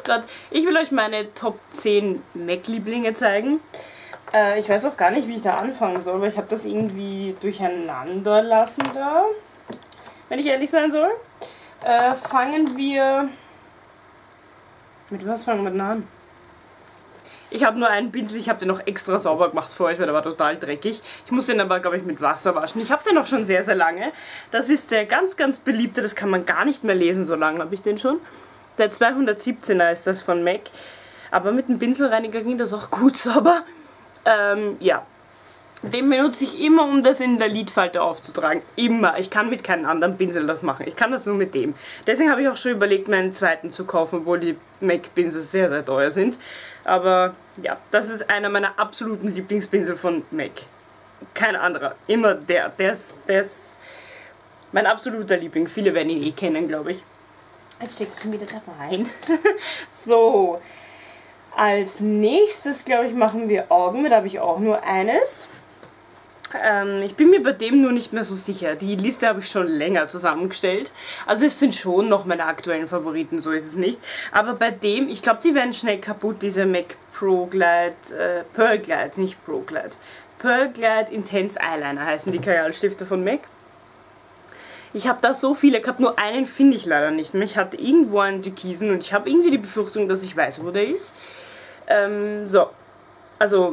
ich will euch meine Top 10 MAC-Lieblinge zeigen. Ich weiß auch gar nicht, wie ich da anfangen soll, weil ich habe das irgendwie durcheinander lassen da, wenn ich ehrlich sein soll. Fangen wir... Mit was fangen wir denn an? Ich habe nur einen Pinsel, ich habe den noch extra sauber gemacht für euch, weil der war total dreckig. Ich muss den aber, glaube ich, mit Wasser waschen. Ich habe den noch schon sehr, sehr lange. Das ist der ganz, ganz beliebte, das kann man gar nicht mehr lesen, so lange habe ich den schon. Der 217er ist das von MAC. Aber mit dem Pinselreiniger ging das auch gut sauber. Ja. Den benutze ich immer, um das in der Lidfalte aufzutragen. Immer. Ich kann mit keinem anderen Pinsel das machen. Ich kann das nur mit dem. Deswegen habe ich auch schon überlegt, meinen zweiten zu kaufen, obwohl die MAC-Pinsel sehr, sehr teuer sind. Aber ja, das ist einer meiner absoluten Lieblingspinsel von MAC. Kein anderer. Immer der. Der ist mein absoluter Liebling. Viele werden ihn eh kennen, glaube ich. Jetzt stecke ich ihn wieder da rein. So. Als nächstes, glaube ich, machen wir Augen. Da habe ich auch nur eines. Ich bin mir bei dem nur nicht mehr so sicher. Die Liste habe ich schon länger zusammengestellt. Also es sind schon noch meine aktuellen Favoriten, so ist es nicht. Aber bei dem, ich glaube, die werden schnell kaputt, diese MAC Pro Glide, Pearl Glide, nicht Pro Glide. Pearl Glide Intense Eyeliner heißen die Kajalstifte von MAC. Ich habe da so viele gehabt, nur einen finde ich leider nicht mehr. Ich hatte irgendwo einen Türkisen und ich habe irgendwie die Befürchtung, dass ich weiß, wo der ist. So, also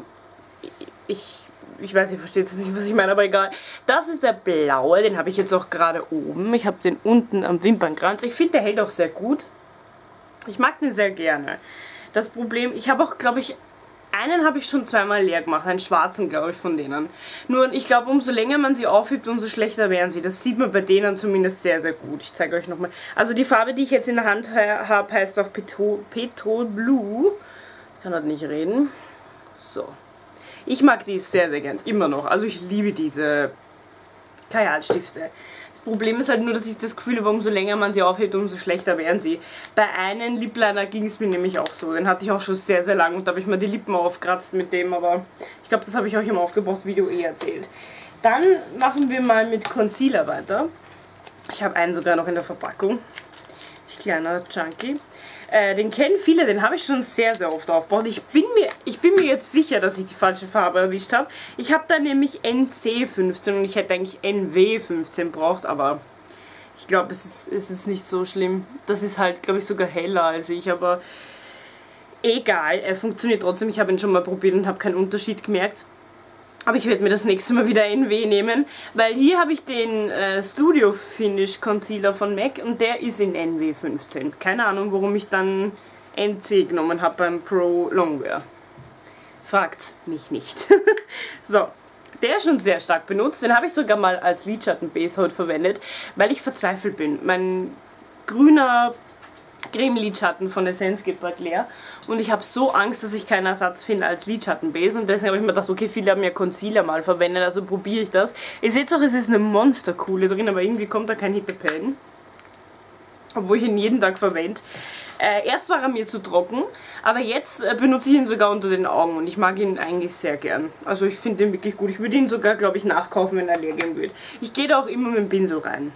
ich weiß, ihr versteht jetzt nicht, was ich meine, aber egal. Das ist der blaue, den habe ich jetzt auch gerade oben. Ich habe den unten am Wimpernkranz. Ich finde, der hält auch sehr gut. Ich mag den sehr gerne. Das Problem, ich habe auch, glaube ich, einen habe ich schon zweimal leer gemacht. Einen schwarzen, glaube ich, von denen. Nur, ich glaube, umso länger man sie aufhebt, umso schlechter werden sie. Das sieht man bei denen zumindest sehr, sehr gut. Ich zeige euch nochmal. Also die Farbe, die ich jetzt in der Hand habe, heißt auch Petrol Blue. Ich kann heute nicht reden. So. Ich mag die sehr, sehr gern. Immer noch. Also ich liebe diese Kajalstifte. Das Problem ist halt nur, dass ich das Gefühl habe, umso länger man sie aufhebt, umso schlechter werden sie. Bei einem Lip Liner ging es mir nämlich auch so. Den hatte ich auch schon sehr, sehr lang und da habe ich mir die Lippen aufgekratzt mit dem, aber ich glaube, das habe ich euch im Aufgebraucht-Video eh erzählt. Dann machen wir mal mit Concealer weiter. Ich habe einen sogar noch in der Verpackung. Kleiner Chunky. Den kennen viele, den habe ich schon sehr, sehr oft aufgebraucht. Ich bin mir jetzt sicher, dass ich die falsche Farbe erwischt habe. Ich habe da nämlich NC15 und ich hätte eigentlich NW15 braucht, aber ich glaube, es ist nicht so schlimm. Das ist halt, glaube ich, sogar heller als ich, aber egal, er funktioniert trotzdem. Ich habe ihn schon mal probiert und habe keinen Unterschied gemerkt. Aber ich werde mir das nächste Mal wieder NW nehmen, weil hier habe ich den Studio Finish Concealer von MAC und der ist in NW15. Keine Ahnung, warum ich dann NC genommen habe beim Pro Longwear. Fragt mich nicht. So, der ist schon sehr stark benutzt. Den habe ich sogar mal als Lidschatten-Base heute verwendet, weil ich verzweifelt bin. Mein grüner Creme-Lidschatten von Essence geht bald leer und ich habe so Angst, dass ich keinen Ersatz finde als Lidschatten-Base und deswegen habe ich mir gedacht, okay, viele haben ja Concealer mal verwendet, also probiere ich das. Ihr seht auch, es ist eine Monsterkuhle drin, aber irgendwie kommt da kein Hittepen, obwohl ich ihn jeden Tag verwende. Erst war er mir zu trocken, aber jetzt benutze ich ihn sogar unter den Augen und ich mag ihn eigentlich sehr gern. Also ich finde ihn wirklich gut. Ich würde ihn sogar, glaube ich, nachkaufen, wenn er leer gehen würde. Ich gehe da auch immer mit dem Pinsel rein.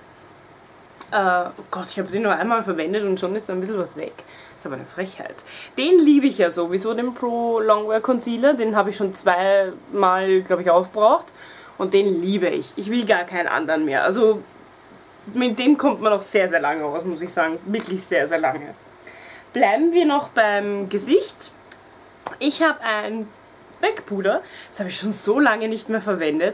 Oh Gott, ich habe den nur einmal verwendet und schon ist da ein bisschen was weg. Das ist aber eine Frechheit. Den liebe ich ja sowieso, den Pro Longwear Concealer. Den habe ich schon zweimal, glaube ich, aufgebraucht. Und den liebe ich. Ich will gar keinen anderen mehr. Also mit dem kommt man noch sehr, sehr lange aus, muss ich sagen. Wirklich sehr, sehr lange. Bleiben wir noch beim Gesicht. Ich habe ein Backpuder. Das habe ich schon so lange nicht mehr verwendet.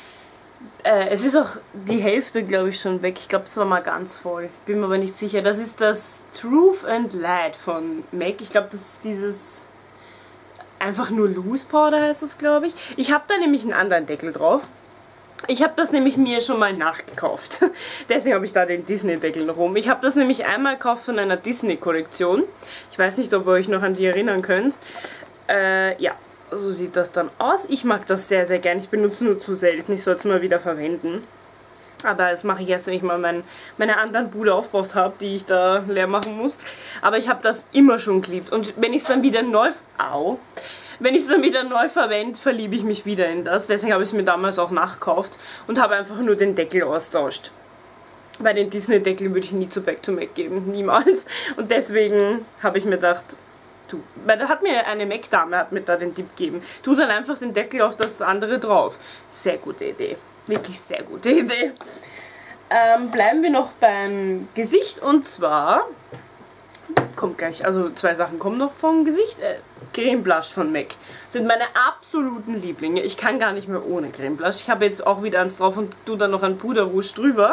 Es ist auch die Hälfte, glaube ich, schon weg. Ich glaube, es war mal ganz voll. Bin mir aber nicht sicher. Das ist das Truth and Light von MAC. Ich glaube, das ist dieses einfach nur Loose Powder heißt das, glaube ich. Ich habe da nämlich einen anderen Deckel drauf. Ich habe das nämlich mir schon mal nachgekauft. Deswegen habe ich da den Disney-Deckel noch rum. Ich habe das nämlich einmal gekauft von einer Disney-Kollektion. Ich weiß nicht, ob ihr euch noch an die erinnern könnt. Ja. So sieht das dann aus. Ich mag das sehr, sehr gern. Ich benutze nur zu selten. Ich soll es mal wieder verwenden. Aber das mache ich erst, wenn ich mal meine anderen Bude aufgebraucht habe, die ich da leer machen muss. Aber ich habe das immer schon geliebt. Und wenn ich es dann wieder neu... Wenn ich es dann wieder neu verwende, verliebe ich mich wieder in das. Deswegen habe ich es mir damals auch nachgekauft und habe einfach nur den Deckel austauscht. Bei den Disney-Deckel würde ich nie zu Back to MAC geben, niemals. Und deswegen habe ich mir gedacht, du, weil da hat mir eine MAC-Dame hat mir da den Tipp gegeben, tu dann einfach den Deckel auf das andere drauf. Sehr gute Idee, wirklich sehr gute Idee. Bleiben wir noch beim Gesicht und zwar, kommt gleich, also 2 Sachen kommen noch vom Gesicht. Creme Blush von MAC sind meine absoluten Lieblinge. Ich kann gar nicht mehr ohne Creme Blush. Ich habe jetzt auch wieder eins drauf und tue dann noch ein Puder Rouge drüber.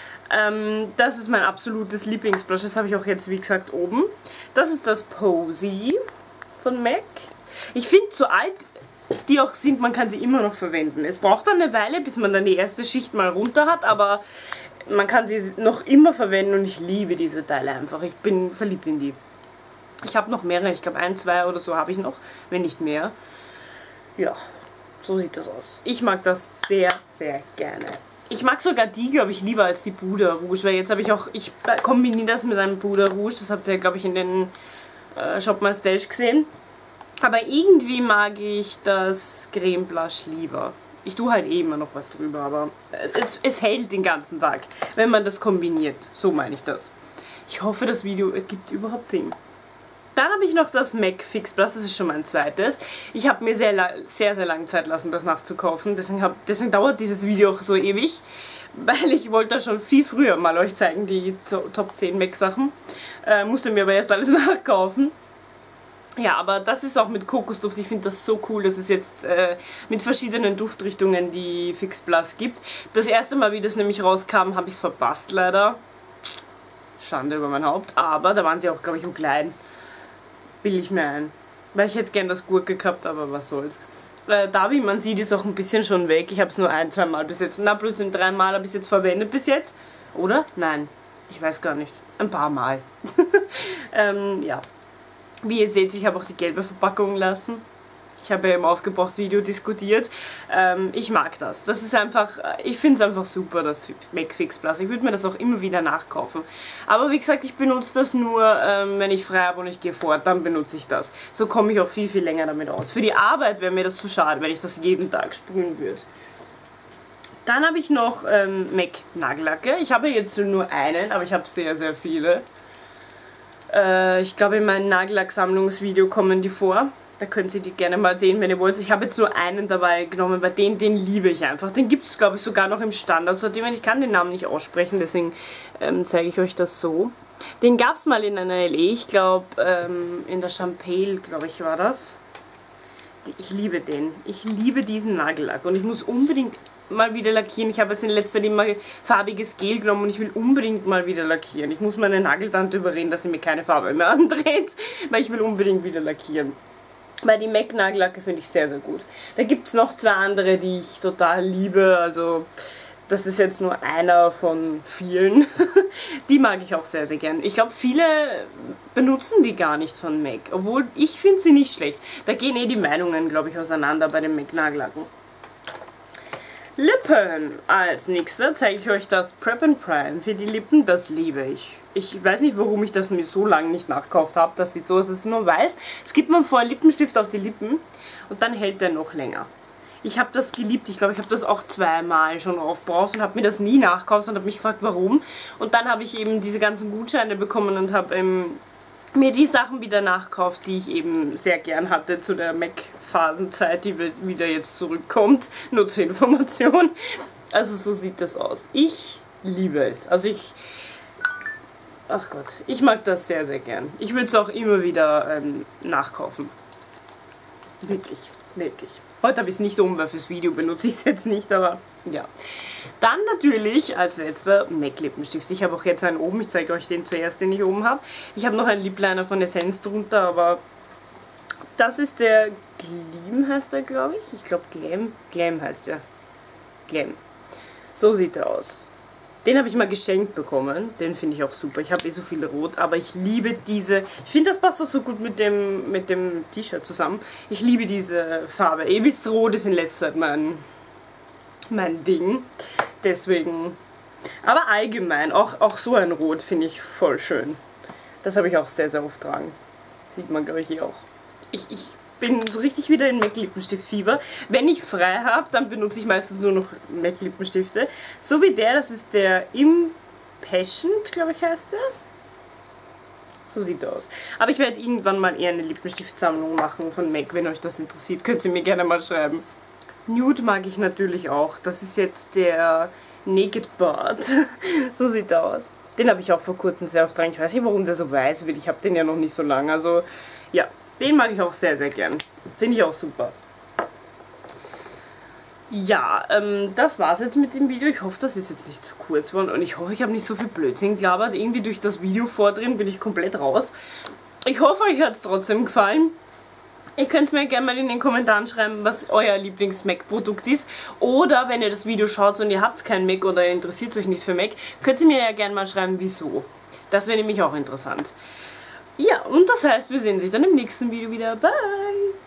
Das ist mein absolutes Lieblingsblush. Das habe ich auch jetzt, wie gesagt, oben. Das ist das Posy von MAC. Ich finde, so alt die auch sind, man kann sie immer noch verwenden. Es braucht dann eine Weile, bis man dann die erste Schicht mal runter hat, aber man kann sie noch immer verwenden und ich liebe diese Teile einfach. Ich bin verliebt in die. Ich habe noch mehrere, ich glaube 1, 2 oder so habe ich noch, wenn nicht mehr. Ja, so sieht das aus. Ich mag das sehr, sehr gerne. Ich mag sogar die, glaube ich, lieber als die Puder Rouge, weil jetzt habe ich auch, ich kombiniere das mit einem Puder Rouge, das habt ihr, glaube ich, in den Shop My Stash gesehen. Aber irgendwie mag ich das Creme Blush lieber. Ich tue halt eh immer noch was drüber, aber es hält den ganzen Tag, wenn man das kombiniert. So meine ich das. Ich hoffe, das Video ergibt überhaupt Sinn. Dann habe ich noch das MAC Fix Plus, das ist schon mein zweites. Ich habe mir sehr lange Zeit lassen, das nachzukaufen. Deswegen dauert dieses Video auch so ewig, weil ich wollte da schon viel früher mal euch zeigen, die Top 10 MAC Sachen. Musste mir aber erst alles nachkaufen. Ja, aber das ist auch mit Kokosduft. Ich finde das so cool, dass es jetzt mit verschiedenen Duftrichtungen die Fix Plus gibt. Das erste Mal, wie das nämlich rauskam, habe ich es verpasst leider. Schande über mein Haupt. Aber da waren sie auch, glaube ich, im Kleinen. Bilde ich mir ein. Weil ich hätte gern das Gurke gehabt, aber was soll's. Da, wie man sieht, ist auch ein bisschen schon weg. Ich habe es nur 1, 2 Mal bis jetzt. Na, plötzlich 3 Mal habe ich es jetzt verwendet bis jetzt. Oder? Nein. Ich weiß gar nicht. Ein paar Mal. Ja. Wie ihr seht, ich habe auch die gelbe Verpackung lassen. Ich habe ja im Aufgebraucht-Video diskutiert. Ich mag das. Das ist einfach, ich finde es einfach super, das MAC Fix Plus. Ich würde mir das auch immer wieder nachkaufen. Aber wie gesagt, ich benutze das nur, wenn ich frei habe und ich gehe fort, dann benutze ich das. So komme ich auch viel, viel länger damit aus. Für die Arbeit wäre mir das zu schade, wenn ich das jeden Tag sprühen würde. Dann habe ich noch MAC Nagellacke. Ich habe jetzt nur einen, aber ich habe sehr, sehr viele. Ich glaube, in meinem Nagellack-Sammlungsvideo kommen die vor. Da könnt ihr die gerne mal sehen, wenn ihr wollt. Ich habe jetzt nur einen dabei genommen, weil den liebe ich einfach. Den gibt es, glaube ich, sogar noch im Standardsortiment. Ich kann den Namen nicht aussprechen, deswegen zeige ich euch das so. Den gab es mal in einer LE, ich glaube, in der Champel, glaube ich, war das. Ich liebe den. Ich liebe diesen Nagellack und ich muss unbedingt mal wieder lackieren. Ich habe jetzt in letzter Zeit immer farbiges Gel genommen und ich will unbedingt mal wieder lackieren. Ich muss meine Nageltante überreden, dass sie mir keine Farbe mehr andreht, weil ich will unbedingt wieder lackieren. Weil die MAC Nagellacke finde ich sehr, sehr gut. Da gibt es noch 2 andere, die ich total liebe, also das ist jetzt nur einer von vielen. Die mag ich auch sehr, sehr gern. Ich glaube, viele benutzen die gar nicht von MAC, obwohl ich finde sie nicht schlecht. Da gehen eh die Meinungen, glaube ich, auseinander bei den MAC Nagellacken. Lippen. Als nächster zeige ich euch das Prep and Prime für die Lippen. Das liebe ich. Ich weiß nicht, warum ich das mir so lange nicht nachgekauft habe. Das sieht so aus, dass es nur weiß. Es gibt man vorher Lippenstift auf die Lippen und dann hält der noch länger. Ich habe das geliebt. Ich glaube, ich habe das auch 2 Mal schon aufgebraucht und habe mir das nie nachgekauft und habe mich gefragt, warum. Und dann habe ich eben diese ganzen Gutscheine bekommen und habe mir die Sachen wieder nachkauft, die ich eben sehr gern hatte zu der MAC-Phasenzeit, die wieder jetzt zurückkommt. Nur zur Information. Also so sieht das aus. Ich liebe es. Also ach Gott, ich mag das sehr, sehr gern. Ich würde es auch immer wieder nachkaufen. Wirklich, wirklich. Heute habe ich es nicht um, weil fürs Video benutze ich es jetzt nicht, aber ja. Dann natürlich als letzter MAC Lippenstift. Ich habe auch jetzt einen oben, ich zeige euch den zuerst, den ich oben habe. Ich habe noch einen Lip Liner von Essence drunter, aber das ist der Gleam, heißt der, glaube ich. Ich glaube Glam heißt der. Glam. So sieht er aus. Den habe ich mal geschenkt bekommen. Den finde ich auch super. Ich habe eh so viel Rot, aber ich liebe diese. Ich finde, das passt auch so gut mit dem T-Shirt zusammen. Ich liebe diese Farbe. Ihr wisst, Rot ist in letzter Zeit mein Ding. Deswegen. Aber allgemein, auch so ein Rot finde ich voll schön. Das habe ich auch sehr, sehr oft tragen. Sieht man, glaube ich, hier auch. Ich bin so richtig wieder in MAC Lippenstift-Fieber. Wenn ich frei habe, dann benutze ich meistens nur noch MAC Lippenstifte. So wie der, das ist der Passion, glaube ich, heißt der. So sieht er aus. Aber ich werde irgendwann mal eher eine Lippenstiftsammlung machen von MAC, wenn euch das interessiert. Könnt ihr mir gerne mal schreiben. Nude mag ich natürlich auch. Das ist jetzt der Naked Bud. So sieht er aus. Den habe ich auch vor kurzem sehr oft dran. Ich weiß nicht, warum der so weiß wird. Ich habe den ja noch nicht so lange. Also ja, den mag ich auch sehr, sehr gern. Finde ich auch super. Ja, das war's jetzt mit dem Video. Ich hoffe, das ist jetzt nicht zu kurz geworden und ich hoffe, ich habe nicht so viel Blödsinn gelabert. Irgendwie durch das Video vordrin bin ich komplett raus. Ich hoffe, euch hat es trotzdem gefallen. Ihr könnt mir gerne mal in den Kommentaren schreiben, was euer Lieblings-MAC-Produkt ist. Oder wenn ihr das Video schaut und ihr habt kein MAC oder ihr interessiert euch nicht für MAC, könnt ihr mir ja gerne mal schreiben, wieso. Das wäre nämlich auch interessant. Ja, und das heißt, wir sehen uns dann im nächsten Video wieder. Bye!